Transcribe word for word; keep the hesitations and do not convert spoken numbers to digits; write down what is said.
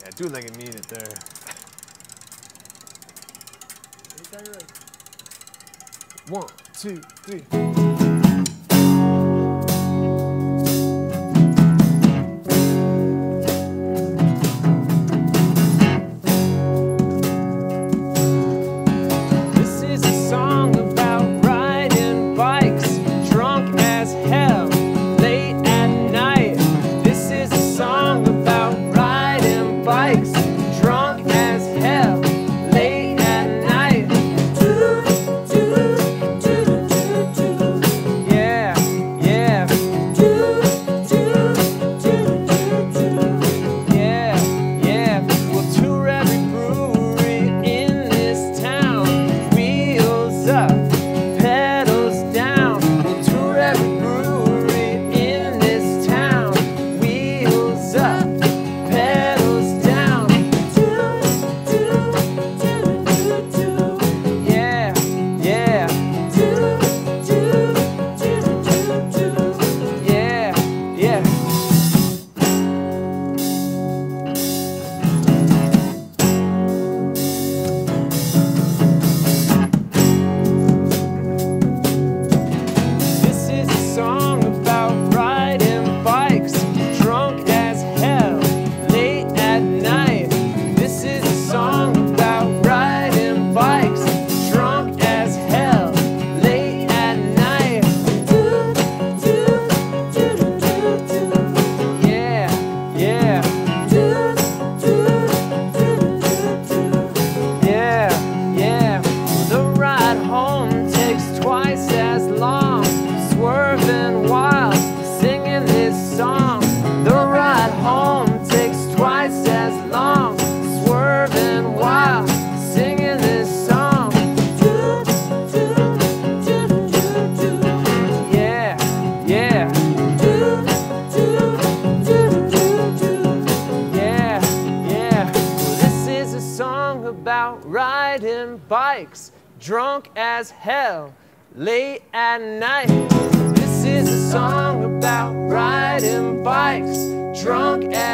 Yeah, do it like I mean it there. One, two, three. This is a song about riding bikes, drunk as hell, late at night. This is a song about riding bikes, drunk as hell, late at night. Yeah, yeah. Yeah, yeah. We'll tour every brewery in this town. Wheels up, pedals down. We'll tour every brewery in this town. Wheels up, pedals down. Yeah, yeah. Yeah, yeah. This is a song about riding bikes, drunk as hell, late at night. This is a song about riding bikes, drunk as hell, late at night. Yeah, yeah. Yeah, yeah. The ride home takes twice as long, swerving wild, singing this song. The ride home takes twice as long, swerving wild, singing this song. Yeah, yeah. Yeah, yeah. This is a song about riding bikes, drunk as hell, late at night. This is a song about riding bikes, drunk as